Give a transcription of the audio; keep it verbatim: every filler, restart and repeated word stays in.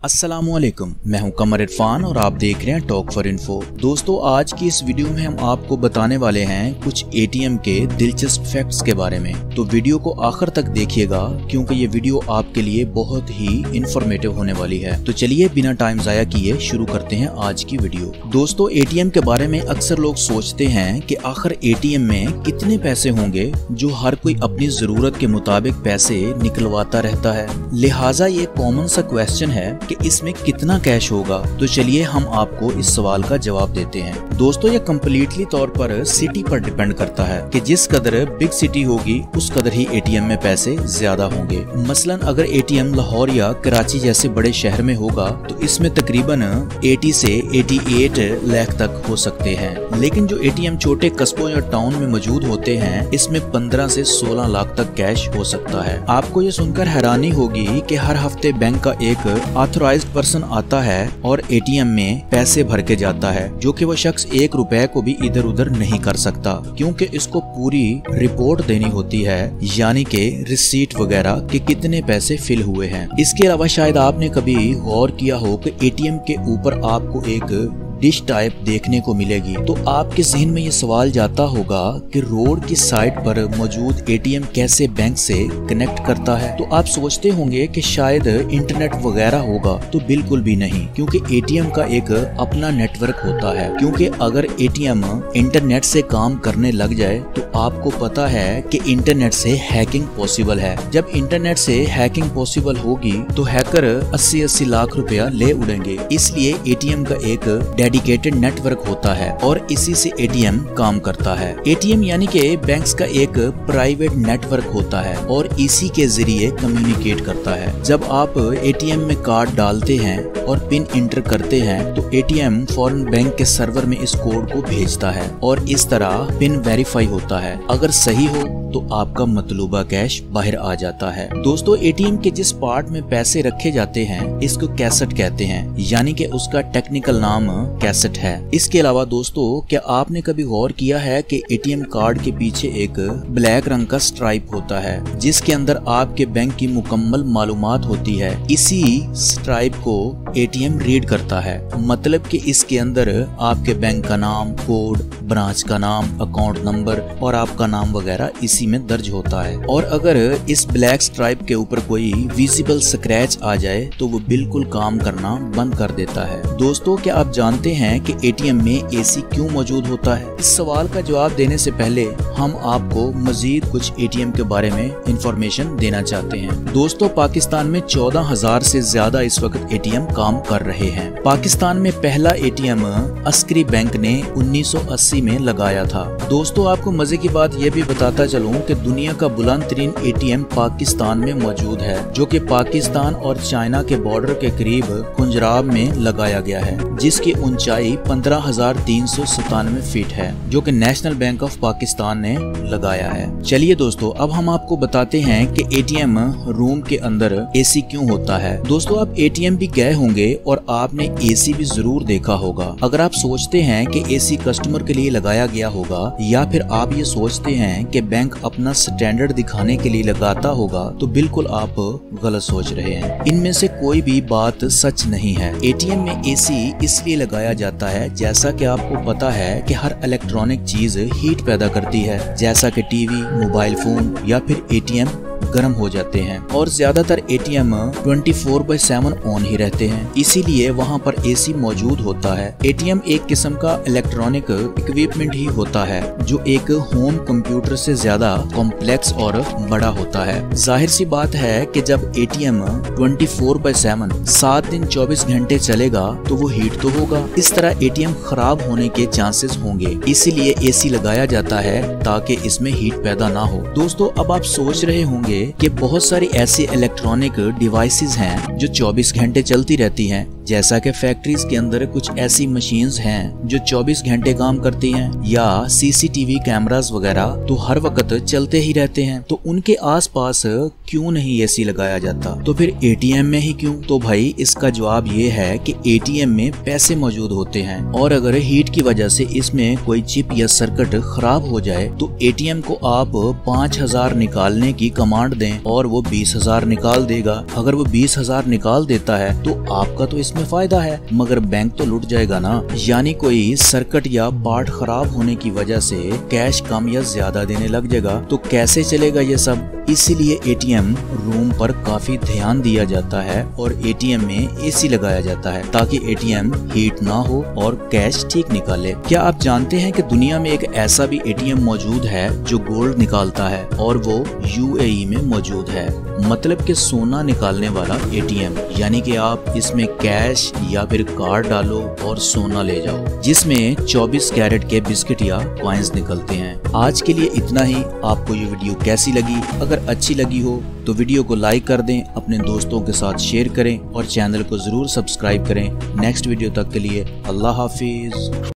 अस्सलामुअलैकुम, मैं हूं कमर इरफान और आप देख रहे हैं टॉक फॉर इन्फो। दोस्तों, आज की इस वीडियो में हम आपको बताने वाले हैं कुछ एटीएम के दिलचस्प फैक्ट्स के बारे में। तो वीडियो को आखिर तक देखिएगा क्योंकि ये वीडियो आपके लिए बहुत ही इंफॉर्मेटिव होने वाली है। तो चलिए बिना टाइम जाया किए शुरू करते हैं आज की वीडियो। दोस्तों, एटीएम के बारे में अक्सर लोग सोचते हैं कि आखिर एटीएम में कितने पैसे होंगे जो हर कोई अपनी जरूरत के मुताबिक पैसे निकलवाता रहता है। लिहाजा ये कॉमन सा क्वेश्चन है कि इसमें कितना कैश होगा। तो चलिए हम आपको इस सवाल का जवाब देते हैं। दोस्तों, ये कम्प्लीटली तौर पर सिटी पर डिपेंड करता है कि जिस कदर बिग सिटी होगी उस कदर ही एटीएम में पैसे ज्यादा होंगे। मसलन अगर एटीएम लाहौर या कराची जैसे बड़े शहर में होगा तो इसमें तकरीबन अस्सी से अठासी लाख तक हो सकते हैं। लेकिन जो एटीएम छोटे कस्बों या टाउन में मौजूद होते हैं इसमें पंद्रह से सोलह लाख तक कैश हो सकता है। आपको ये सुनकर हैरानी होगी कि हर हफ्ते बैंक का एक ऑथराइज्ड पर्सन आता है और एटीएम में पैसे भर के जाता है, जो कि वो शख्स एक रुपए को भी इधर उधर नहीं कर सकता क्योंकि इसको पूरी रिपोर्ट देनी होती है, यानी कि रिसीट वगैरह कि कितने पैसे फिल हुए हैं। इसके अलावा शायद आपने कभी गौर किया हो कि एटीएम के ऊपर आपको एक डिश टाइप देखने को मिलेगी। तो आपके जहन में ये सवाल जाता होगा कि रोड की साइड पर मौजूद एटीएम कैसे बैंक से कनेक्ट करता है। तो आप सोचते होंगे कि शायद इंटरनेट वगैरह होगा, तो बिल्कुल भी नहीं, क्योंकि एटीएम का एक अपना नेटवर्क होता है। क्योंकि अगर एटीएम इंटरनेट से काम करने लग जाए तो आपको पता है कि इंटरनेट से हैकिंग पॉसिबल है। जब इंटरनेट से हैकिंग पॉसिबल होगी तो हैकर अस्सी अस्सी लाख रुपया ले उड़ेंगे। इसलिए एटीएम का एक डेडिकेटेड नेटवर्क होता है और इसी से एटीएम काम करता है। एटीएम यानी कि बैंक्स का एक प्राइवेट नेटवर्क होता है और इसी के जरिए कम्युनिकेट करता है। जब आप एटीएम में कार्ड डालते हैं और पिन इंटर करते हैं तो एटीएम फौरन बैंक के सर्वर में इस कोड को भेजता है और इस तरह पिन वेरीफाई होता है। अगर सही हो तो आपका मतलूबा कैश बाहर आ जाता है। दोस्तों, एटीएम के जिस पार्ट में पैसे रखे जाते हैं इसको कैसेट कहते हैं, यानी कि उसका टेक्निकल नाम कैसेट है। इसके अलावा दोस्तों, क्या आपने कभी गौर किया है कि एटीएम कार्ड के पीछे एक ब्लैक रंग का स्ट्राइप होता है जिसके अंदर आपके बैंक की मुकम्मल मालूमात होती है। इसी स्ट्राइप को एटीएम रीड करता है, मतलब कि इसके अंदर आपके बैंक का नाम, कोड, ब्रांच का नाम, अकाउंट नंबर और आपका नाम वगैरह इसी में दर्ज होता है। और अगर इस ब्लैक स्ट्राइप के ऊपर कोई विजिबल स्क्रैच आ जाए तो वो बिल्कुल काम करना बंद कर देता है। दोस्तों, क्या आप जानते हैं कि एटीएम में एसी क्यों मौजूद होता है? इस सवाल का जवाब देने से पहले हम आपको मजीद कुछ एटीएम के बारे में इंफॉर्मेशन देना चाहते हैं। दोस्तों, पाकिस्तान में चौदह हजार से ज्यादा इस वक्त एटीएम काम कर रहे हैं। पाकिस्तान में पहला एटीएम अस्करी बैंक ने उन्नीस सौ अस्सी में लगाया था। दोस्तों, आपको मजे की बात यह भी बताता चलूं कि दुनिया का बुलंद तरीन एटीएम पाकिस्तान में मौजूद है, जो कि पाकिस्तान और चाइना के बॉर्डर के करीब कुंजराब में लगाया गया है, जिसकी ऊंचाई पंद्रह हजार तीन सौ सतानवे फीट है, जो कि नेशनल बैंक ऑफ पाकिस्तान ने लगाया है। चलिए दोस्तों, अब हम आपको बताते हैं कि एटीएम रूम के अंदर एसी क्यों होता है। दोस्तों, आप एटीएम भी गए होंगे और आपने एसी भी जरूर देखा होगा। अगर आप सोचते हैं कि एसी कस्टमर के लिए लगाया गया होगा या फिर आप ये सोचते हैं कि बैंक अपना स्टैंडर्ड दिखाने के लिए लगाता होगा तो बिल्कुल आप गलत सोच रहे हैं। इनमें से कोई भी बात सच नहीं है। एटीएम में एसी इसलिए लगाया जाता है, जैसा कि आपको पता है कि हर इलेक्ट्रॉनिक चीज हीट पैदा करती है, जैसा कि टीवी, मोबाइल फोन या फिर एटीएम गर्म हो जाते हैं और ज्यादातर एटीएम चौबीस बाई सात ऑन ही रहते हैं, इसीलिए वहां पर एसी मौजूद होता है। एटीएम एक किस्म का इलेक्ट्रॉनिक इक्विपमेंट ही होता है जो एक होम कंप्यूटर से ज्यादा कॉम्प्लेक्स और बड़ा होता है। जाहिर सी बात है कि जब एटीएम चौबीस बाई सात सात दिन चौबीस घंटे चलेगा तो वो हीट तो होगा। इस तरह एटीएम खराब होने के चांसेस होंगे, इसीलिए एसी लगाया जाता है ताकि इसमें हीट पैदा ना हो। दोस्तों, अब आप सोच रहे होंगे कि बहुत सारी ऐसी इलेक्ट्रॉनिक डिवाइसेस हैं जो चौबीस घंटे चलती रहती हैं, जैसा कि फैक्ट्रीज के अंदर कुछ ऐसी मशीन्स हैं जो चौबीस घंटे काम करती हैं, या सीसीटीवी कैमरास वगैरह तो हर वक्त चलते ही रहते हैं, तो उनके आसपास क्यों नहीं एसी लगाया जाता? तो फिर एटीएम में ही क्यों? तो भाई इसका जवाब ये है कि एटीएम में पैसे मौजूद होते हैं, और अगर हीट की वजह से इसमें कोई चिप या सर्किट खराब हो जाए तो एटीएम को आप पाँच हजार निकालने की कमांड दें और वो बीस हजार निकाल देगा। अगर वो बीस हजार निकाल देता है तो आपका तो इसमें फायदा है, मगर बैंक तो लुट जाएगा ना। यानी कोई सर्किट या पार्ट खराब होने की वजह से कैश कम या ज्यादा देने लग जाएगा, तो कैसे चलेगा ये सब? इसीलिए एटीएम रूम पर काफी ध्यान दिया जाता है और एटीएम में एसी लगाया जाता है ताकि एटीएम हीट ना हो और कैश ठीक निकाले। क्या आप जानते हैं कि दुनिया में एक ऐसा भी एटीएम मौजूद है जो गोल्ड निकालता है, और वो यूएई में मौजूद है। मतलब कि सोना निकालने वाला एटीएम, यानी कि आप इसमें कैश या फिर कार्ड डालो और सोना ले जाओ, जिसमें चौबीस कैरेट के बिस्किट या कॉइन्स निकलते हैं। आज के लिए इतना ही। आपको ये वीडियो कैसी लगी? अगर अच्छी लगी हो तो वीडियो को लाइक कर दें, अपने दोस्तों के साथ शेयर करें और चैनल को जरूर सब्सक्राइब करें। नेक्स्ट वीडियो तक के लिए अल्लाह हाफिज।